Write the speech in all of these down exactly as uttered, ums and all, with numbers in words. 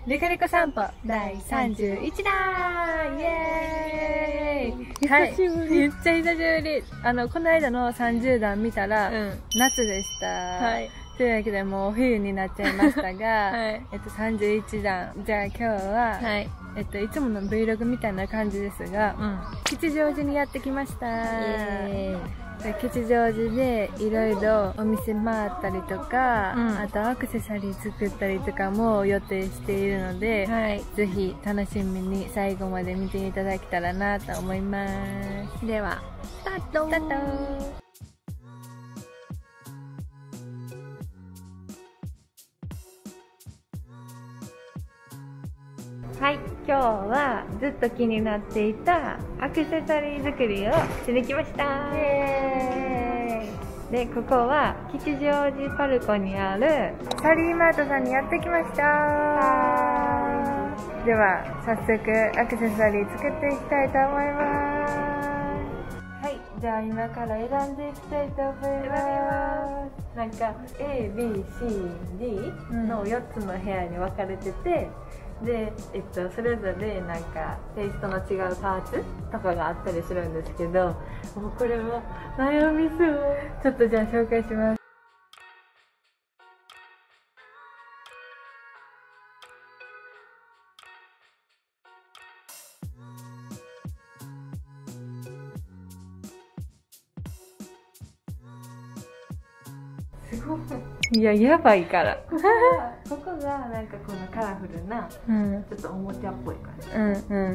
リカリカ散歩だいさんじゅういちだーイエーイ。はい、めっちゃ久しぶり。あの、この間のさんじゅうだん見たら、うん、夏でした。はい。というわけでもう冬になっちゃいましたが、はい、えっとさんじゅういちだん。じゃあ今日は、はい、えっといつもの Vlog みたいな感じですが、うん、吉祥寺にやってきました。イエーイ。吉祥寺でいろいろお店回ったりとか、うん、あとアクセサリー作ったりとかも予定しているので、はい、ぜひ楽しみに最後まで見ていただけたらなと思います。ではスタート。スタート。はい、今日はずっと気になっていたアクセサリー作りをしに来ました。イエーイ。で、ここは吉祥寺パルコにあるサリーマートさんにやってきました。では早速アクセサリー作っていきたいと思います。はい、じゃあ今から選んでいきたいと思います。なんか エービーシーディー のよっつの部屋に分かれてて、で、えっと、それぞれなんかテイストの違うパーツとかがあったりするんですけど、もうこれも悩みそう。ちょっとじゃあ紹介します。すごい。いや、やばいから。ここがなんかこのカラフルな、うん、ちょっとおもちゃっぽい感じ。うんうん。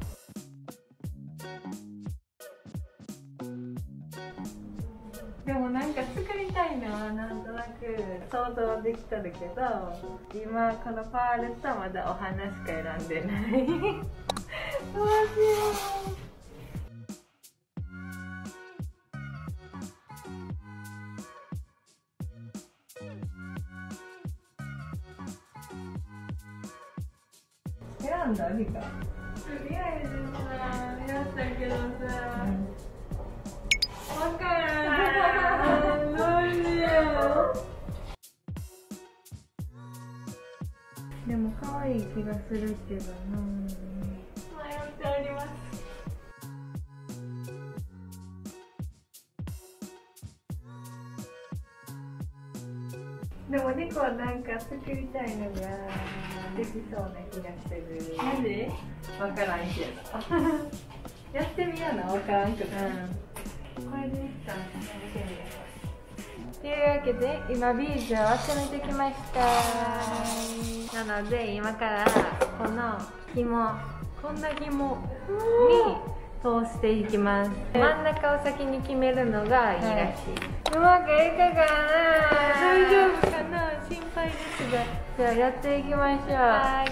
でもなんか作りたいのはなんとなく想像できとるけど、今このパールとまだお花しか選んでない。どうしよう。選んだリカ。とりあえずさ、やったけどさ、わからん。どうしよう。でも可愛い気がするけどな。迷っております。でもリコはなんか作りたいのができそうな気がしてる。なんで？わからんけど。やってみような、わからんけど。うん、これでいったんやってみよう。というわけで今ビーズを集めてきました。なので今からこの紐、こんな紐に通していきます。真ん中を先に決めるのがいいらしい。はい、うまくいくかな。大丈夫かな、心配ですが。じゃあやっていきましょう。はい。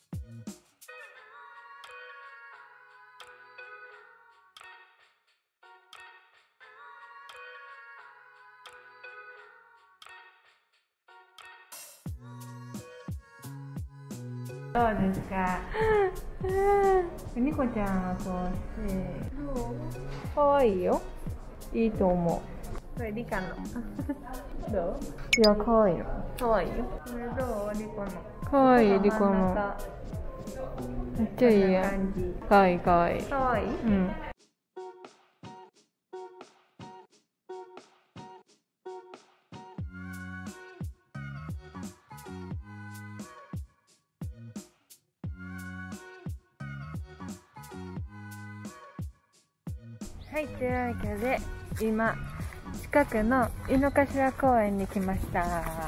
どうですか。ニコちゃんはこうしてどう？かわいいよ。いいと思う。これリカの。どう？いや、かわいいよ。かわいいよ。これどう？リコの。かわいい、リコの。めっちゃいいやん。かわいい、かわいい。かわいい？うん。はい、というわけで今近くの井の頭公園に来ました。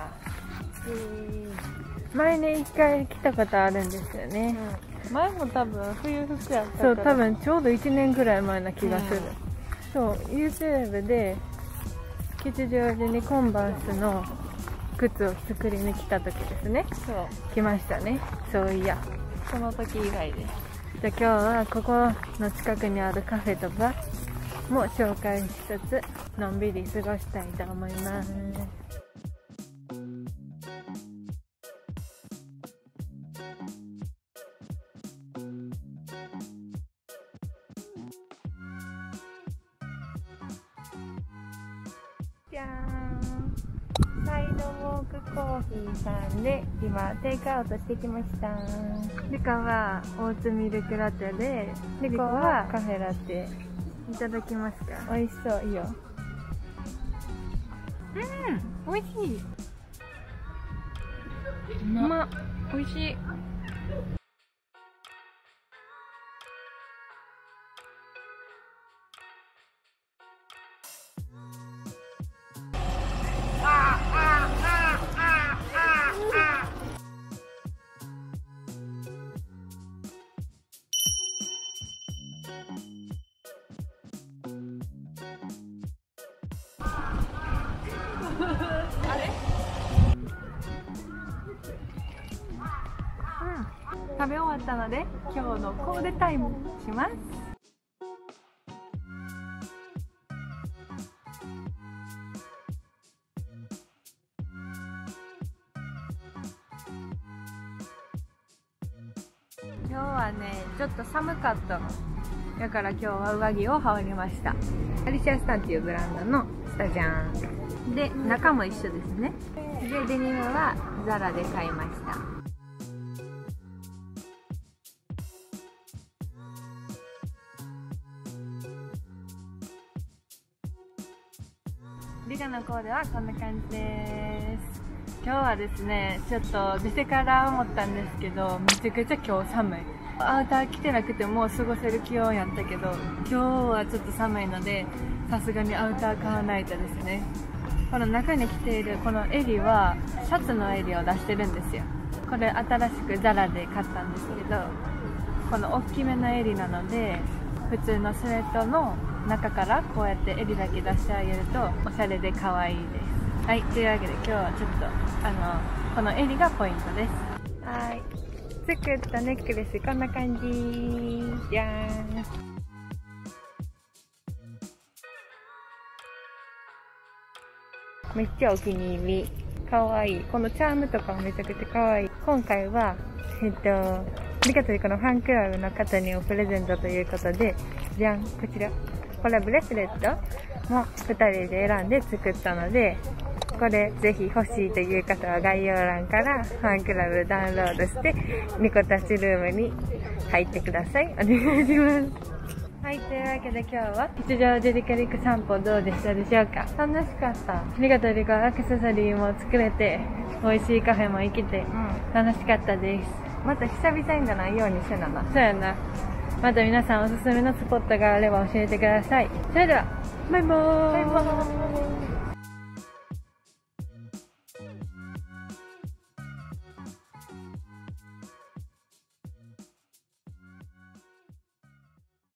前に一回来たことあるんですよね。うん、前も多分冬服やったから。そう、多分ちょうどいちねんぐらい前な気がする。うん、そう、YouTube で吉祥寺にコンバースの靴を作りに来た時ですね。そう、来ましたね。そういや、その時以来です。じゃあ今日はここの近くにあるカフェとかも紹介しつつのんびり過ごしたいと思います。じゃーん、サイドウォークコーヒーさんで今テイクアウトしてきました。リカはオーツミルクラテで、リコはカフェラテ。いただきますか。美味しそう。いいよ。うん、美味しい。うまっ、美味しい。あれ？うん、食べ終わったので今日のコーデタイムします。今日はねちょっと寒かったのだから今日は上着を羽織りました。アリシアスタンっていうブランドのスタジャンで、中も一緒ですね。でデニムはザラで買いました。リカのコーデはこんな感じです。今日はですねちょっと出てから思ったんですけど、めちゃくちゃ今日寒い。アウター着てなくても過ごせる気温やったけど、今日はちょっと寒いのでさすがにアウター買わないとですね。この中に着ているこの襟はシャツの襟を出してるんですよ。これ新しくザラで買ったんですけど、この大きめの襟なので普通のスウェットの中からこうやって襟だけ出してあげるとおしゃれで可愛いです。はい、というわけで今日はちょっとあのこの襟がポイントです。はい、作ったネックレスこんな感じじゃーん。めっちゃお気に入り。かわいい。このチャームとかもめちゃくちゃかわいい。今回は、えっと、リカとリコのファンクラブの方にをプレゼントということで、じゃん、こちら。これはブレスレットもふたりで選んで作ったので、これぜひ欲しいという方は概要欄からファンクラブダウンロードして、ニコタッチルームに入ってください。お願いします。はい、というわけで今日は吉祥寺リカリク散歩どうでしたでしょうか。楽しかった。リカとリカアクセサリーも作れて、美味しいカフェも行けて、うん、楽しかったです。また久々にじゃないようにしてなな。そうやな。また皆さんおすすめのスポットがあれば教えてください。それでは、バイバーイ。バイバーイ。